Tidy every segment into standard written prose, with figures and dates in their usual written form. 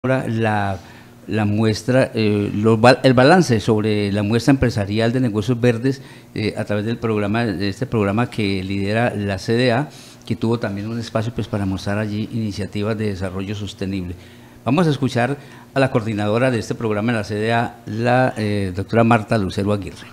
ahora la muestra, el balance sobre la muestra empresarial de negocios verdes a través de este programa que lidera la CDA, que tuvo también un espacio pues para mostrar allí iniciativas de desarrollo sostenible. Vamos a escuchar a la coordinadora de este programa en la CDA, la doctora Marta Lucero Aguirre.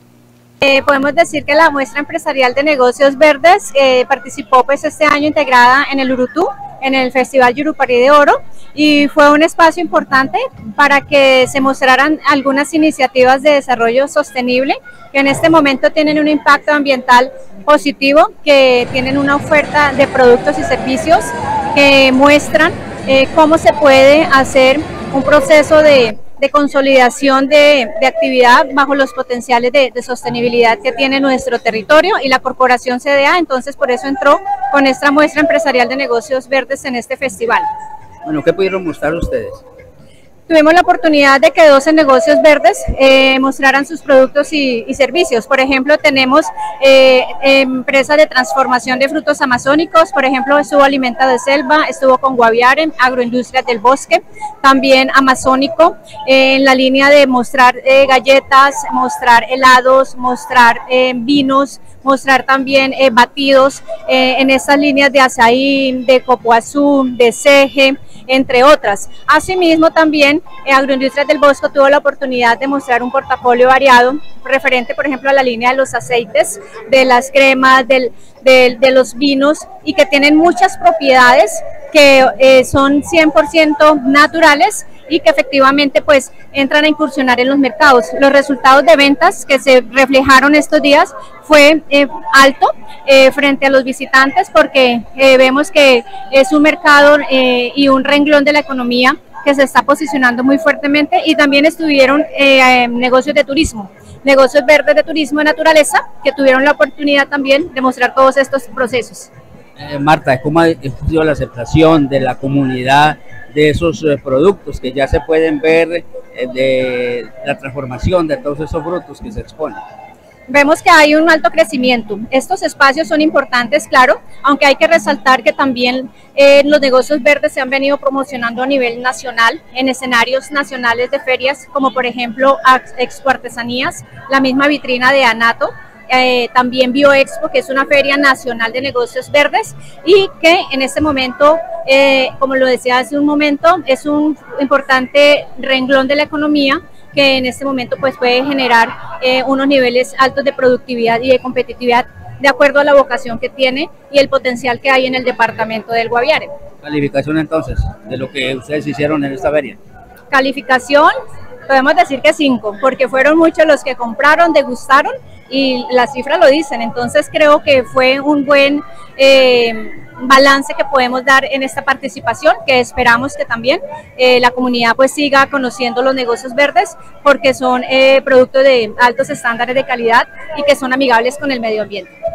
Podemos decir que la muestra empresarial de negocios verdes participó pues este año integrada en el Urutú, en el Festival Yurupari de Oro, y fue un espacio importante para que se mostraran algunas iniciativas de desarrollo sostenible que en este momento tienen un impacto ambiental positivo, que tienen una oferta de productos y servicios que muestran cómo se puede hacer un proceso de consolidación de actividad bajo los potenciales de sostenibilidad que tiene nuestro territorio, y la corporación CDA entonces por eso entró con esta muestra empresarial de negocios verdes en este festival. Bueno, ¿qué pudieron mostrar ustedes? Tuvimos la oportunidad de que 12 negocios verdes mostraran sus productos y servicios. Por ejemplo, tenemos empresas de transformación de frutos amazónicos, por ejemplo, estuvo Alimenta de Selva, estuvo con Guaviare, Agroindustrias del Bosque, también Amazónico, en la línea de mostrar galletas, mostrar helados, mostrar vinos, mostrar también batidos en estas líneas de azaí, de copoazú, de ceje, entre otras. Asimismo, también Agroindustrias del Bosque tuvo la oportunidad de mostrar un portafolio variado referente, por ejemplo, a la línea de los aceites, de las cremas, de los vinos, y que tienen muchas propiedades que son 100% naturales y que efectivamente pues entran a incursionar en los mercados. Los resultados de ventas que se reflejaron estos días fue alto frente a los visitantes, porque vemos que es un mercado y un renglón de la economía que se está posicionando muy fuertemente, y también estuvieron negocios de turismo, negocios verdes de turismo de naturaleza, que tuvieron la oportunidad también de mostrar todos estos procesos. Marta, ¿cómo ha sido la aceptación de la comunidad de esos productos que ya se pueden ver, de la transformación de todos esos frutos que se exponen? Vemos que hay un alto crecimiento. Estos espacios son importantes, claro, aunque hay que resaltar que también los negocios verdes se han venido promocionando a nivel nacional, en escenarios nacionales de ferias, como por ejemplo Expo Artesanías, la misma vitrina de Anato, también Bioexpo, que es una feria nacional de negocios verdes, y que en este momento, como lo decía hace un momento, es un importante renglón de la economía que en este momento pues puede generar unos niveles altos de productividad y de competitividad de acuerdo a la vocación que tiene y el potencial que hay en el departamento del Guaviare. Calificación entonces de lo que ustedes hicieron en esta feria. Calificación, podemos decir que 5, porque fueron muchos los que compraron, degustaron, y las cifras lo dicen. Entonces creo que fue un buen balance que podemos dar en esta participación, que esperamos que también la comunidad pues siga conociendo los negocios verdes, porque son productos de altos estándares de calidad y que son amigables con el medio ambiente.